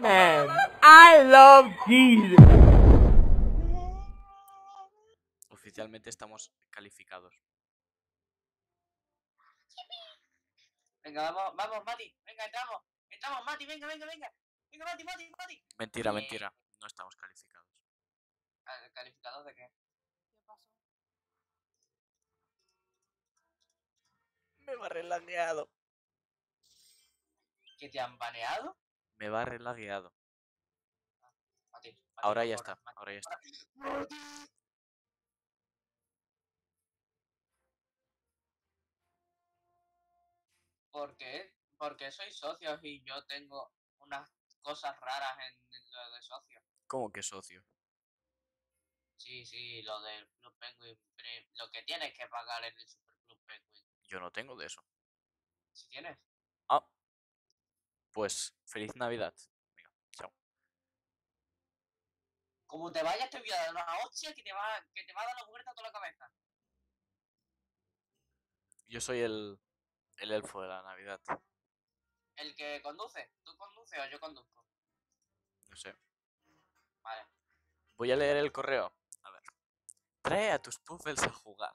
Man, I love Jesus. Oficialmente estamos calificados. Venga, vamos, Mati. Venga, entramos. Entramos, Mati, venga. Venga, Mati. Mentira, Bien. mentira. No estamos calificados. ¿Calificados de qué? ¿Qué pasó? Me va relagueado. ¿Que te han baneado? Me va relagueado. Mati, Ahora no ya corras, está. Mati. Ahora ya está. ¿Por qué? Porque soy socio y yo tengo unas cosas raras en lo de socio. ¿Cómo que socio? Sí, lo del Club Penguin. Lo que tienes que pagar en el Super Club Penguin. Yo no tengo de eso. Si tienes. Ah. Pues feliz Navidad. Venga, chao. Como te vayas te voy a dar una hostia que te va a dar la vuelta a toda la cabeza. Yo soy el elfo de la Navidad. El que conduce. ¿Tú conduces o yo conduzco? No sé. Vale. Voy a leer el correo. A ver. Trae a tus puffles a jugar.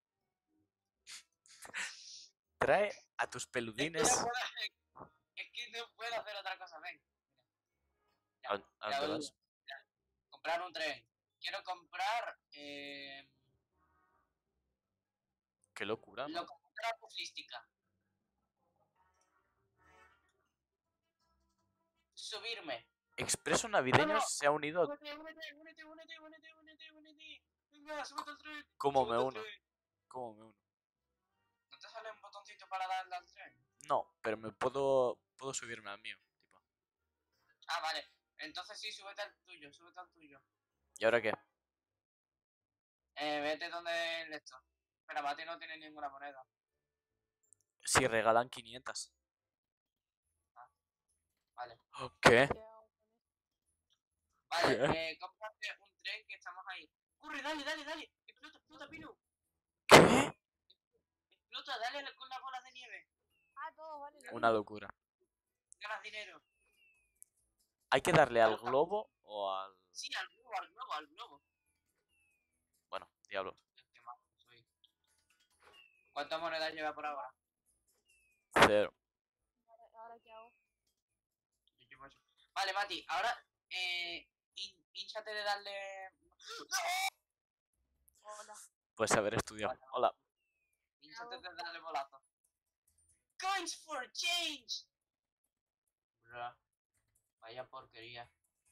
Trae a tus peludines. Es que no puedo hacer otra cosa, ven. ¿A dónde vas? Comprar un tren. Quiero comprar Qué locura, ¿no? locomotora pufflística. Subirme. Expreso Navideño se ha unido. Únete. Venga, súbete al tren. ¿Cómo me súbete al uno? tren. ¿Cómo me uno? ¿No te sale un botoncito para darle al tren? No, pero me puedo subirme al mío. Tipo. Ah, vale. Entonces sí, súbete al tuyo. ¿Y ahora qué? Vete donde el esto. Pero Mati no tiene ninguna moneda. Si regalan 500. Vale. ¿Qué? ¿Qué hago con esto? Vale, cómprate un tren que estamos ahí. ¡Corre, dale! Explota, Pino. ¿Qué? Explota, dale con las bolas de nieve. Ah, todo vale. Una locura. Ganas dinero. ¿Hay que darle al globo o al...? Sí, al globo. Bueno, diablo. Qué malo soy. ¿Cuántas monedas lleva por ahora? 0. ¿Ahora qué hago? Yo llevo 8. Vale, Mati, ahora hínchate de darle. Hola. Puedes haber estudiado. Hola. Hínchate de darle bolazo. Coins for change. Bro, vaya porquería.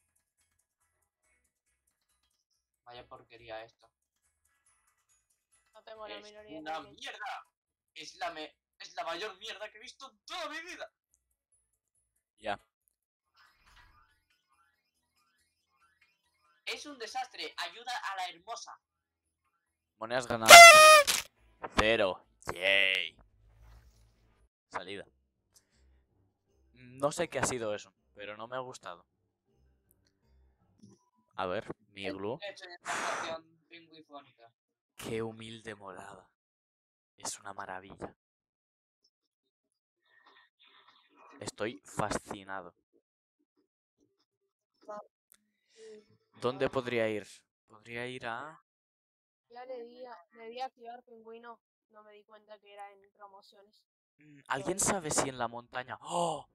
Vaya porquería esto. No tengo la Es minoría una de mierda. Es la mayor mierda que he visto en toda mi vida. Ya. Es un desastre. Ayuda a la hermosa. Monedas ganadas. 0. Yay. Salida. No sé qué ha sido eso, pero no me ha gustado. A ver, mi iglú. He hecho esta canción pingüifónica. Qué humilde morada. Es una maravilla. Estoy fascinado. ¿Dónde podría ir? Podría ir a... Ya le di a activar pingüino. No me di cuenta que era en promociones. ¿Alguien sabe si en la montaña... ¡Oh!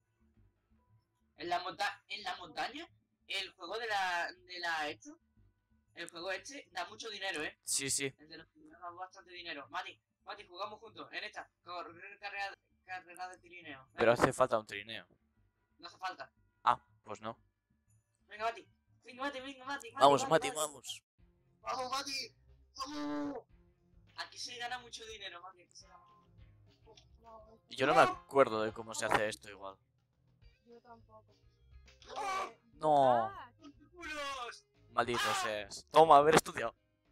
En la montaña, el juego de la hecho, el juego este da mucho dinero, ¿eh? Sí, sí. El de los primeros da bastante dinero. Mati, jugamos juntos en esta carrera de trineo. ¿eh? Pero hace falta un trineo. No hace falta. Ah, pues no. Venga, Mati. Vamos, Mati, vamos. Vamos, Mati. Vamos. Aquí se gana mucho dinero, Mati. Aquí se gana. No, Yo no me acuerdo de cómo se hace esto igual. yo tampoco. No. Ah, ¡Culos! Maldito seas. Toma, haber estudiado.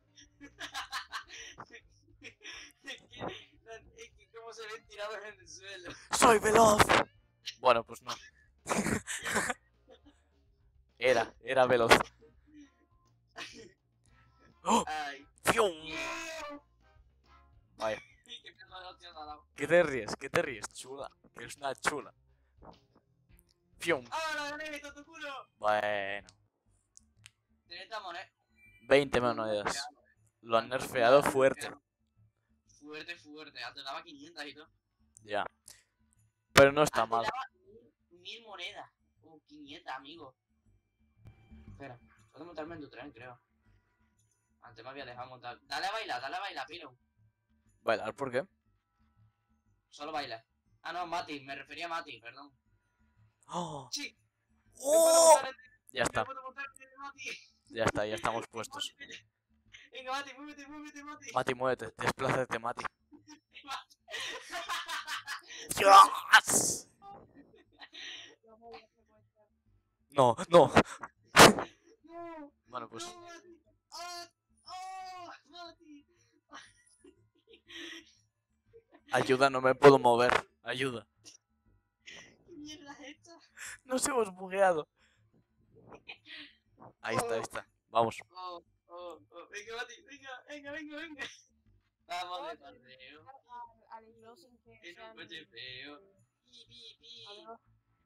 Es que como se ven tirados en el suelo. ¡Soy veloz! Bueno, pues no. Era veloz. ¡Oh! Ay. ¡Fium! Vaya. Qué pedo de hostias ha dado. ¿Qué te ríes? ¿Qué te ríes, chula? Que eres una chula. Pium. ¡Ah, la gané, tonto culo! Bueno. 30 monedas. 20 monedas. Lo han nerfeado fuerte. Fuerte, fuerte. Antes daba 500 y todo. Ya. Pero no está Antes mal. daba 1000 monedas. O 500, amigo. Espera, puedo montarme en tu tren, creo. Antes me había dejado montar. Dale a bailar, Pilo. ¿Bailar por qué? Solo baila. Ah, no, Mati, me refería a Mati, perdón. ¡Oh! Sí, ¡Oh! Ya me está, puedo montar en Mati. ya estamos puestos. Venga, Mati, muévete, Mati. Mati, muévete, desplázate, Mati. Mati. ¡Dios! Los voy a secuestrar. No, no. No, Bueno, pues no, Mati. ¡Ah! ¡Oh! ¡Mati! ayuda, no me puedo mover. Ayuda. ¿Qué mierda es esta? Nos hemos bugueado. Ahí está. Vamos. Oh. Venga, Mati, venga. Vamos de paseo. Al iglú sin que En un sean... coche feo. Pi. amigos.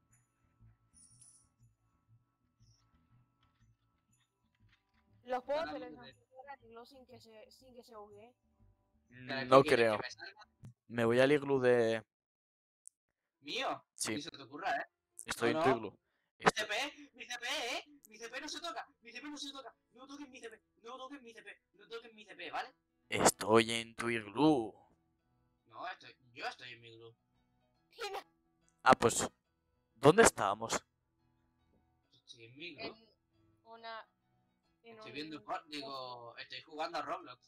Los puedo Ganamos de teletransportar al iglú sin que se buguee. No creo. Me voy al iglú de... ¿Mío? Sí. Ni se te ocurra, ¿eh? Estoy en No, tu no. iglú. Mi CP, ¿eh? Mi CP no se toca. No toques mi CP, ¿vale? Estoy en tu iglú. No, yo estoy en mi iglú. Ah, pues... ¿Dónde estábamos? Estoy en mi iglú. Estoy viendo, estoy jugando a Roblox.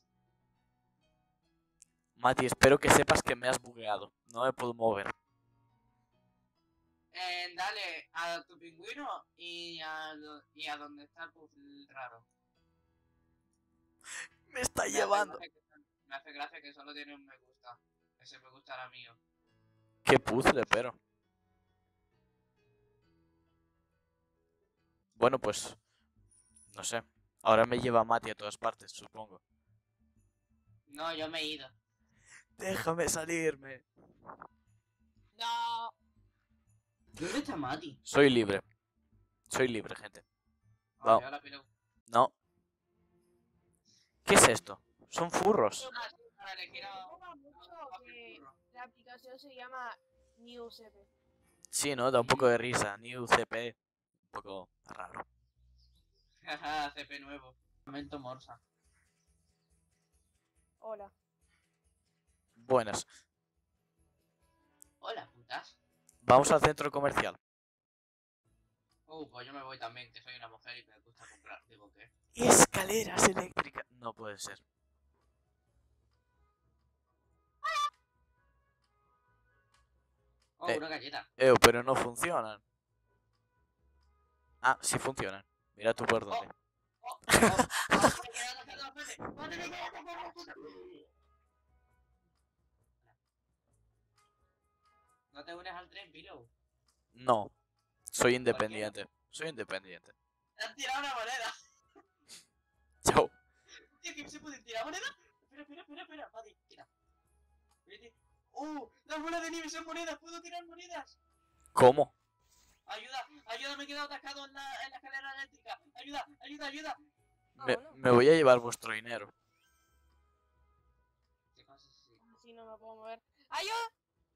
Mati, espero que sepas que me has bugueado. No me puedo mover. Dale a tu pingüino y a donde está el puzzle raro. Me está Me hace llevando. gracia me hace gracia que solo tiene un me gusta. Ese me gusta era mío. Qué puzzle, pero... Bueno, pues... No sé. Ahora me lleva Mati a todas partes, supongo. No, yo me he ido. Déjame salirme. No. ¿Dónde está Mati? Soy libre, gente. Ah, Vamos. yo la pilo. No. ¿Qué es esto? Son furros. Ah, sí, para elegir Me preocupa mucho que la aplicación se llama NewCP. Sí, ¿no? Da un poco de risa. New CP. Un poco raro. Jaja, CP nuevo. Momento morsa. Hola. Buenas. Hola, putas. Vamos al centro comercial. Pues yo me voy también, que soy una mujer y me gusta comprar. Digo, ¿qué? Escaleras eléctricas. No puede ser. Una galleta. Pero no funcionan. Ah, sí funcionan. Mira tú por dónde. ¿No te unes al tren, Piro? No. Soy independiente. Soy independiente. ¡Te han tirado una moneda! Chao. Tío, ¿que se pueden tirar moneda? Espera. Mati, tira. Vete. Las bolas de nieve son monedas. ¿Puedo tirar monedas? ¿Cómo? Ayuda, me he quedado atascado en la escalera eléctrica. Ayuda. Me voy a llevar vuestro dinero. ¿Qué pasa si...? Así no me puedo mover. ¡Ayuda!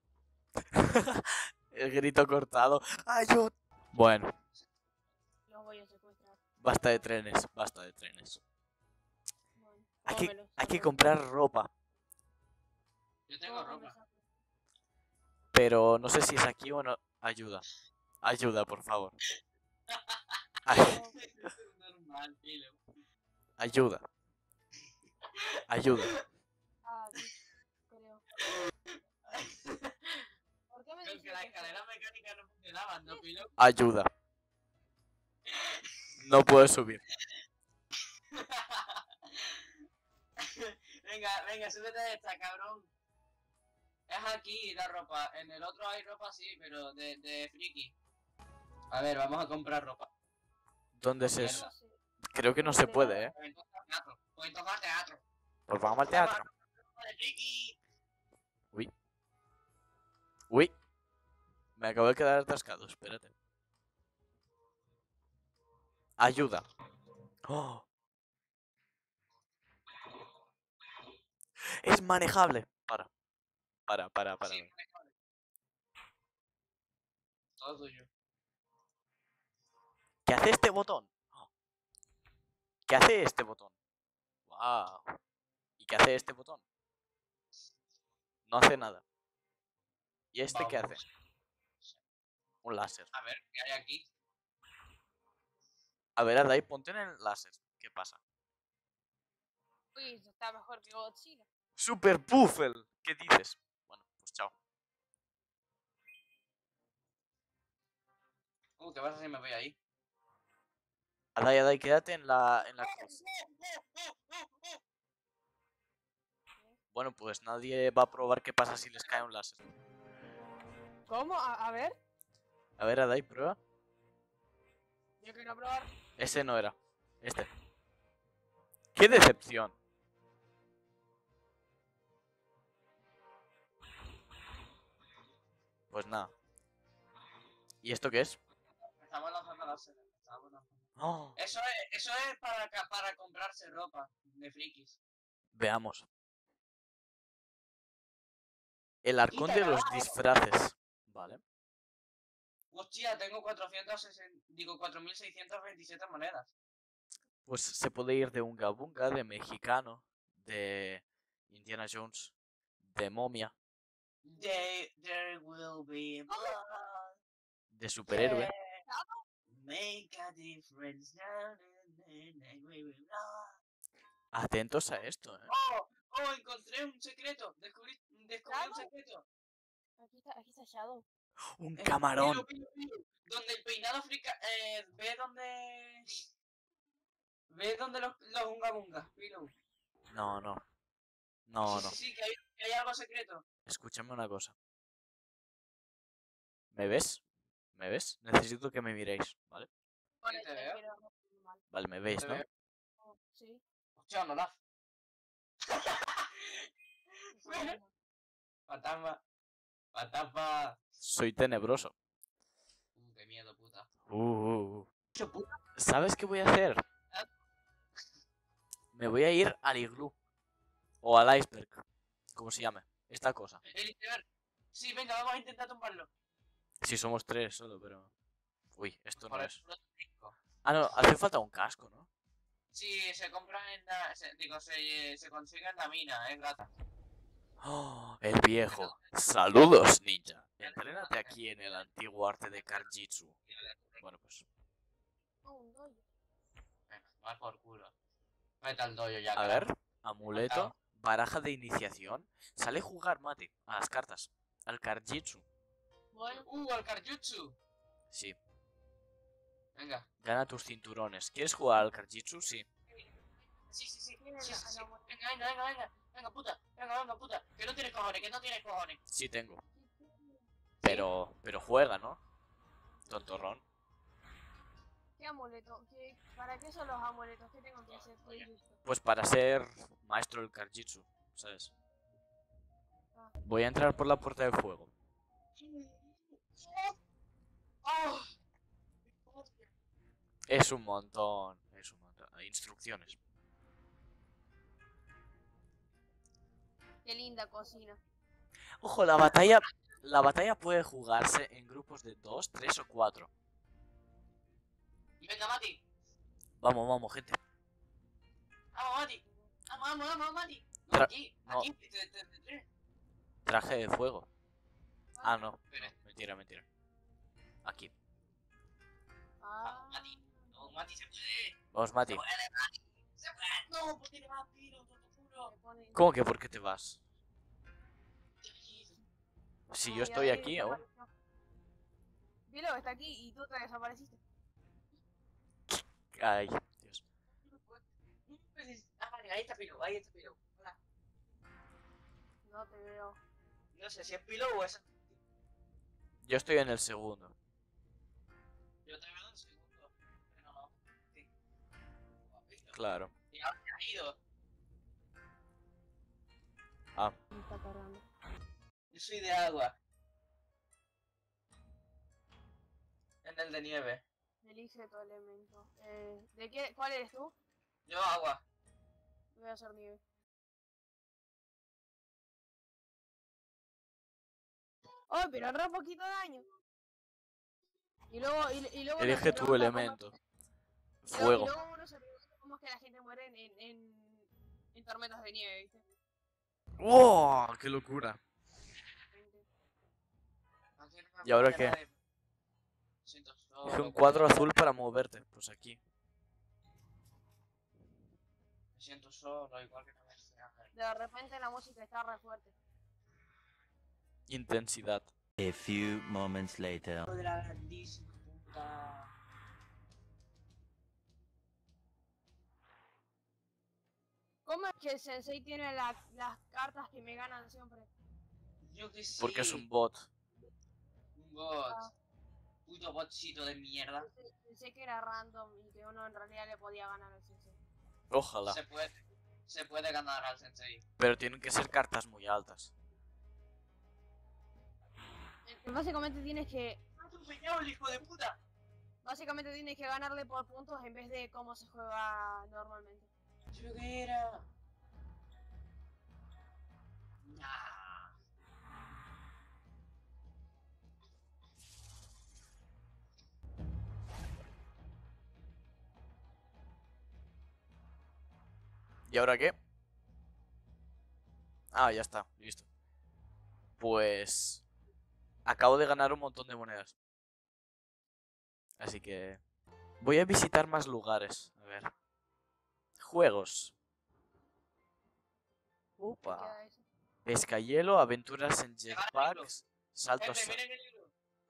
El grito cortado. ¡Ayuda! Bueno, Los voy a secuestrar. basta de trenes. Bueno, Hay tómelos, que tómelos. comprar ropa. Yo tengo Tómelos, ropa. Pero no sé si es aquí o no. Ayuda. Ayuda, por favor. Normal, Pilo. Ayuda. Ayuda. Ah, sí, creo. ¿Por qué me Creo dices que la eso? escalera mecánica no funcionaba, ¿no, Pilo? Ayuda. No puedo subir. Venga, súbete a esta, cabrón. Es aquí la ropa. En el otro hay ropa, sí, pero de friki. A ver, vamos a comprar ropa. ¿Dónde es eso? No sé. Creo que no se puede, ¿eh? Pues entonces al teatro. Pues vamos al teatro. Ropa de friki. Uy. Me acabo de quedar atascado, espérate. Ayuda. ¡Oh! Es manejable. Para. Sí, manejable. Todo tuyo. ¿Qué hace este botón? ¿Qué hace este botón? ¡Wow! ¿Y qué hace este botón? No hace nada. ¿Y este qué hace? Vamos. Un láser. A ver, ¿qué hay aquí? A ver, Adai, ponte en el láser. ¿Qué pasa? Uy, eso está mejor que Godzilla. ¡Super Puffle! ¿Qué dices? Bueno, pues chao. ¿Qué pasa si me voy ahí? Adai, quédate en la cruz. Bueno, pues nadie va a probar qué pasa si les cae un láser. ¿Cómo? A ver. A ver, Adai, prueba. Yo quiero probar. Ese no era. Este. ¡Qué decepción! Pues nada. ¿Y esto qué es? Estamos lanzando láser. ¡Oh! Eso es para comprarse ropa de frikis. Veamos. El arcón de los disfraces. Vale. Hostia, tengo 4.627 monedas. Pues se puede ir de Unga Bunga, de mexicano, de Indiana Jones, de momia, There will be blood. de superhéroe. Make a difference now and we will blood. Atentos a esto, ¿eh? Oh, encontré un secreto. Descubrí un secreto. Aquí está Shadow. ¡Un camarón! Pilu. Donde el peinado africano. Ve donde los unga bungas, Pilu. No. Sí, que hay algo secreto. Escúchame una cosa. ¿Me ves? ¿Me ves? Necesito que me miréis, ¿vale? Sí, te veo. Pero no estoy mal. Vale, me veis, Te ¿no? veo. Oh, sí. Hostia, no la. Bueno, Fantasma. Fantasma. Soy tenebroso. Qué miedo, puta. Qué puta. ¿Sabes qué voy a hacer? Me voy a ir al iglú. O al iceberg. Como se llame. Esta cosa. El iceberg. Sí, venga, vamos a intentar tumbarlo. Si somos 3 solo, pero... Uy, esto no Por es. el cinco. Ah, no, hace falta un casco, ¿no? Sí, se compra en la. Se consigue en la mina, gata. Oh, el viejo. Saludos, ninja. Entrénate aquí en el antiguo arte de Karjitsu. Bueno, pues... un doyo. Venga, va por culo. Vete al doyo ya, A carajo. ver, amuleto, baraja de iniciación. Sale jugar, Mati, a las cartas. Al Karjitsu. Bueno, Al Karjutsu. Sí. Venga. Gana tus cinturones. ¿Quieres jugar al Karjitsu? Sí. Sí. tiene Sí. la Venga. Venga, puta. Que no tienes cojones. Sí tengo. Pero juega, ¿no? Tontorrón. ¿Qué amuleto? ¿Para qué son los amuletos? ¿Qué tengo que hacer? Estoy listo. Pues para ser maestro del Karjitsu, ¿sabes? Voy a entrar por la puerta de fuego. Oh. Es un montón. Instrucciones. Qué linda cocina. Ojo, la batalla puede jugarse en grupos de 2, 3 o 4. Y venga, Mati. Vamos, gente. Vamos, Mati. Vamos, Mati. No, Tra- aquí. no. Aquí. Traje de fuego. Ah, no. Espera. Mentira. Aquí. Ah, Mati. No, Mati se puede. Vamos, Mati. Se puede. No, porque te vas, Piro, te lo juro. me pone- ¿Cómo que por qué te vas? Ah, Si y yo estoy ahí aquí aún. desapareció. Vilo, está aquí y tú te desapareciste. Ay, Dios. Vale, ahí está Piro. Hola. No te veo. No sé si es Pilo o es. Yo estoy en el segundo. Yo te veo en segundo. Pero no. Sí. Claro. Y ahora se ha ido. Ah, Me está cargando. Yo soy de agua. En el de nieve. Elige tu elemento. ¿De qué? ¿Cuál eres tú? Yo agua. Voy a hacer nieve. ¡Oh, pero re poquito daño! Y luego uno Elige se tu pregunta elemento. y Fuego. luego uno se pregunta cómo es que la gente muere en tormentas de nieve, ¿viste? ¡Wow! ¡Qué locura! Aquí no me ¿Y ahora mueve qué? nadie. Siento solo, Elige un me cuadro azul para moverte. Pues aquí. siento solo, igual que no me hace Ángel. De repente la música está re fuerte. Intensidad. A few moments later. Hijo de la grandísima puta. ¿Cómo es que el sensei tiene las cartas que me ganan siempre? Yo que sí. Porque es un bot. Un bot. Ah. Puto botcito de mierda. Pensé que era random y que uno en realidad le podía ganar al sensei. Ojalá. Se puede ganar al sensei. Pero tienen que ser cartas muy altas. Básicamente tienes que ¡Atropellado el hijo de puta! Básicamente tienes que ganarle por puntos en vez de cómo se juega normalmente. Yo que era. Nah. ¿Y ahora qué? Ah, ya está, listo. Pues... acabo de ganar un montón de monedas. Así que... voy a visitar más lugares. A ver. Juegos. ¿Qué Opa. queda eso? Pescahielo, aventuras en jetpacks, saltos... Jefe, miren el libro.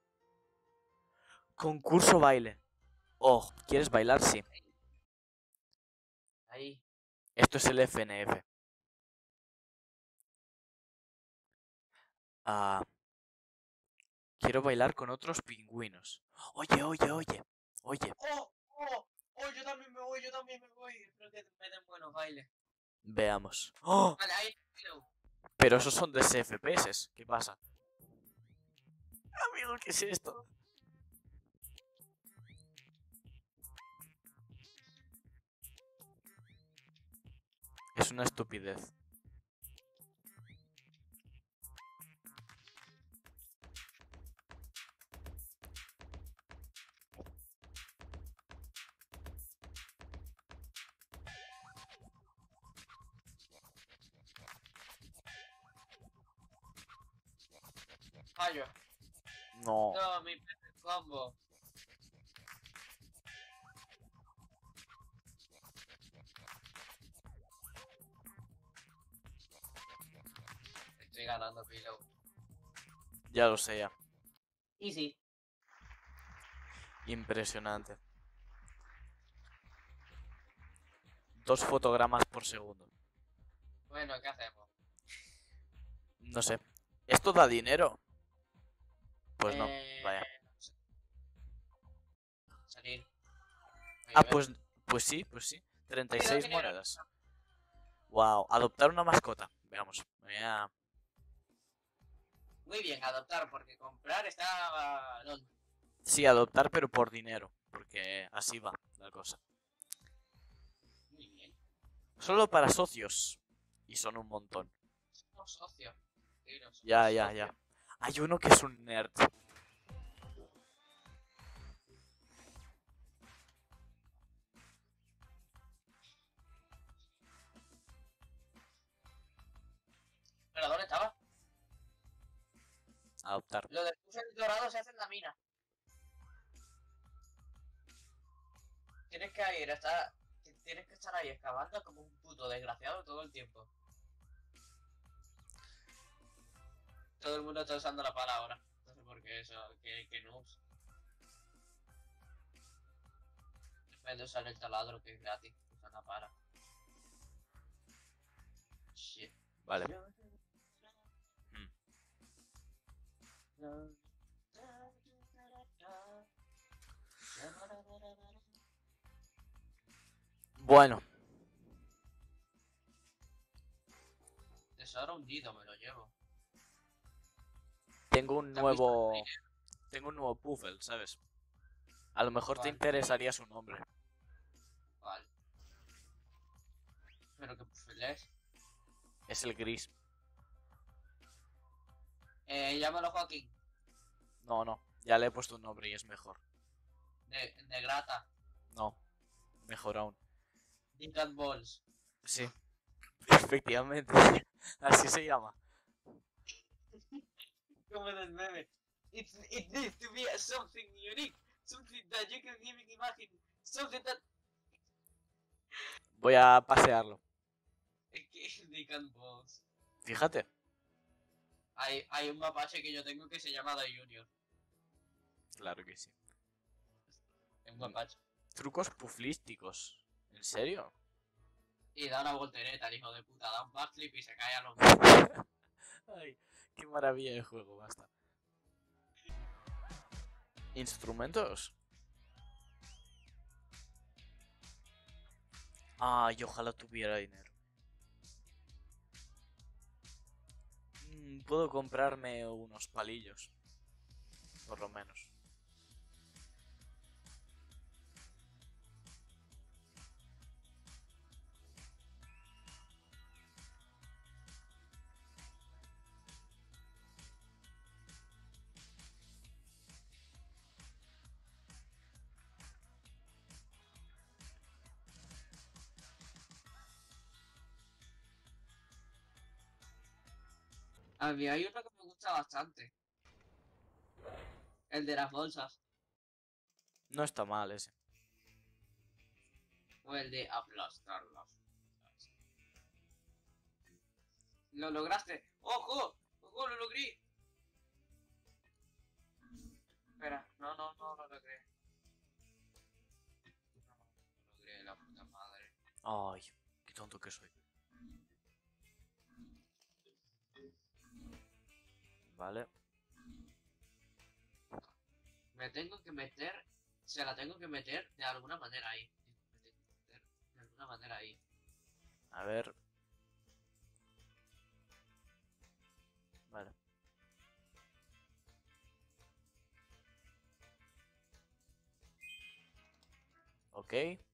Concurso baile. Oh, ¿quieres bailar? Sí. Ahí. Esto es el FNF. Ah... quiero bailar con otros pingüinos. Oye, oye, oye. Oye. ¡Oh! ¡Oh! ¡Oh! Yo también me voy, yo también me voy. Espero que me den buenos bailes. Veamos. ¡Oh! Vale, ahí lo Pero esos son de FPS. ¿Qué pasa? Amigo, ¿qué es esto? Es una estupidez. fallo. No. No, mi combo. Estoy ganando Pillow. Ya lo sé ya. Easy. Impresionante. 2 fotogramas por segundo. Bueno, ¿qué hacemos? No sé. ¿Esto da dinero? Pues no. Vaya. no sé. Salir. Ah, pues sí, pues sí. 36 dinero. monedas. Wow. Adoptar una mascota. Veamos. Voy a... Muy bien, adoptar, porque comprar está... No. Sí, adoptar, pero por dinero. Porque así va la cosa. Muy bien. Solo para socios. Y son un montón. Somos socios. Sí, no somos Ya, ya, socios. ya. Hay uno que es un nerd. ¿Pero dónde estaba? Adoptar. Lo del puzzle dorado se hace en la mina. Tienes que ir hasta... Tienes que estar ahí excavando como un puto desgraciado todo el tiempo. Todo el mundo está usando la pala ahora. No sé por qué eso, que noobs. Después de usar el taladro que es gratis, usan la pala. Shit. Vale. Bueno. Tesoro hundido, me lo llevo. Tengo un ¿Te has visto nuevo... el Tengo un nuevo puzzle, ¿sabes? A lo mejor te Vale. interesaría su nombre. Vale. Pero que lees. Es el gris. Llámalo Joaquín. No. Ya le he puesto un nombre y es mejor. De grata. No. Mejor aún. Dick and Balls. Sí. Efectivamente. Así se llama. Como del meme. It needs to be something unique. Something that you can even imagine. Something that... Voy a pasearlo. Es que Dick and Balls. Fíjate. Hay un mapache que yo tengo que se llama The Junior. Claro que sí. Es un mapache. Trucos puflísticos. ¿En serio? Y da una voltereta, el hijo de puta. Da un backflip y se cae a los... Ay, qué maravilla de juego, basta. ¿Instrumentos? Ay, ojalá tuviera dinero. Puedo comprarme unos palillos. Por lo menos. A mí hay uno que me gusta bastante. El de las bolsas. No está mal ese. O el de aplastar las bolsas. ¡Lo lograste! ¡Ojo! ¡Ojo! ¡Lo logré! Espera, no lo logré. No, lo logré, la puta madre. Ay, qué tonto que soy. Vale. Me tengo que meter... Se la tengo que meter de alguna manera ahí. Me tengo que meter de alguna manera ahí. A ver. Vale. Ok.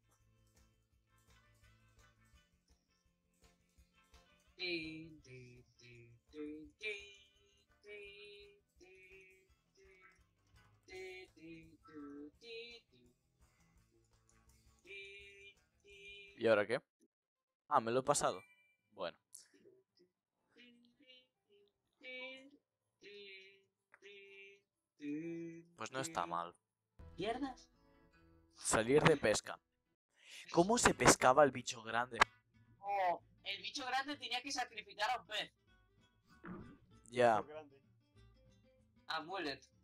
¿Y ahora qué? Ah, me lo he pasado. Bueno. Pues no está mal. ¿Pierdas? Salir de pesca. ¿Cómo se pescaba el bicho grande? Oh, el bicho grande tenía que sacrificar a un pez. Ya. A Mullet.